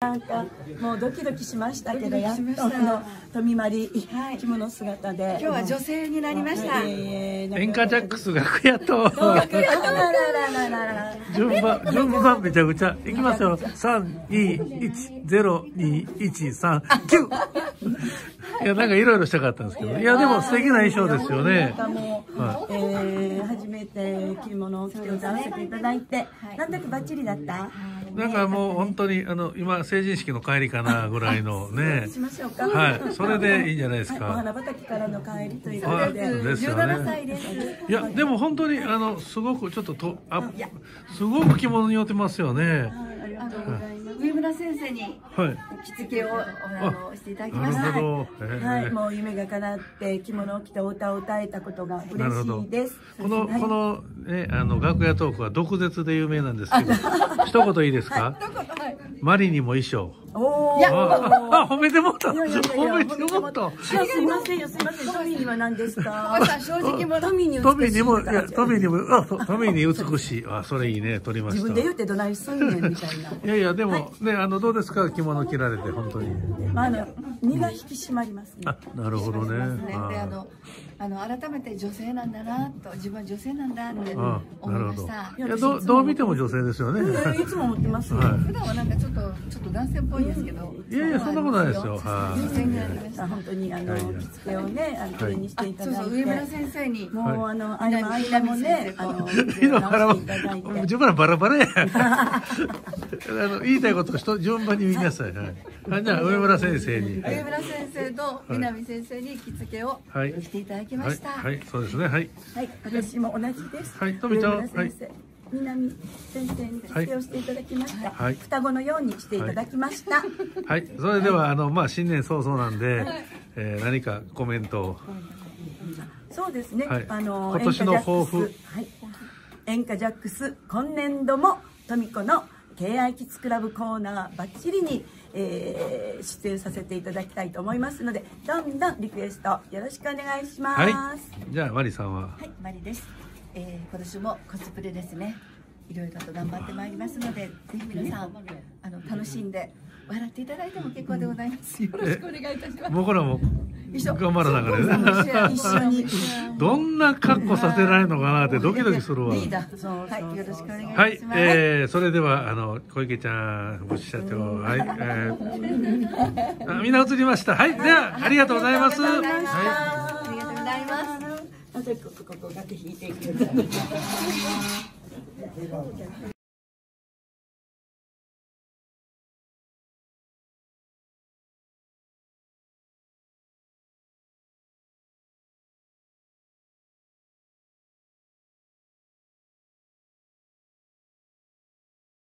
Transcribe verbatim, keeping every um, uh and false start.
なんかもうドキドキしましたけど、やっとあの富まり着物姿で、 今日は女性になりました。 演歌ジャックス楽屋と順順番順番めちゃくちゃいきますよ。さんにいちゼロにいちさんきゅう。いやなんかいろいろしたかったんですけど、いやでも素敵な衣装ですよね。 はい、えー、初めて着物を着て歌わせていただいて、なんだかバッチリだった。 なんかもう本当にあの今成人式の帰りかなぐらいのね。 しましょうか。 はい、それでいいんじゃないですか。 お花畑からの帰りということで。 ですよね。いやでも本当にあのすごくちょっととあすごく着物に寄ってますよね。 ありがとうございます。 上村先生に着付けをあのしていただきました。 はい、もう夢が叶って着物を着てお歌を歌えたことが嬉しいです。 このこのねあの楽屋トークは毒舌で有名なんですけど、一言いいですか？マリにも衣装。 おお。 あ、褒めてもった。褒めてもった。 すいませんよ、すいません。トミーには何ですか？ 正直もトミーにトミーにもいやトミーにもあトミーに美しい。あ、それいいね。取りました。 自分で言ってどないすんねんみたいな。 いやいやでもねあのどうですか着物着られて本当に。 あの身が引き締まりますね。 あ、なるほどね。 であのあの改めて女性なんだなと自分は女性なんだって思いました。 いやどどう見ても女性ですよね。 いつも思ってます。 普段はなんかちょっとちょっと男性っぽいんですけど。 いやいやそんなことないですよ。 はい。 本当にあの着付けをねあの綺麗にしていただいて。 上村先生にもうあのあれも間もねあの順番バラバラや。あの言いたいことを順番に言いなさい。はい。じゃあ上村先生に。 上村先生と南先生に着付けをしていただきました。 はい、そうですね。はい。 はい、私も同じです。 はい、とみちゃん。はい。 南先生に着付けをしていただきました。はい。双子のようにしていただきました。 はい、それではあのまあ新年早々なんで、え何かコメントを。 そうですね。あの今年の抱負。 はい。演歌ジャックス今年度もトミコの敬愛キッズクラブコーナーバッチリに、えー、出演させていただきたいと思いますので、どんどんリクエストよろしくお願いします。はい、 じゃあマリさんは。 はい、マリです。えー、今年もコスプレですね。いろいろと頑張ってまいりますので、ぜひ皆さんあの楽しんで笑っていただいても結構でございます。よろしくお願いいたします。 僕らも頑張らながらね。 一緒にどんな格好させられるのかなってドキドキするわ。 はい、よろしくお願いします。 はい、えー、それではあの小池ちゃん副社長、はい、えー、みんな映りました。はい、ではありがとうございます。はい、 ありがとうございます。 ここここだけ引いていく。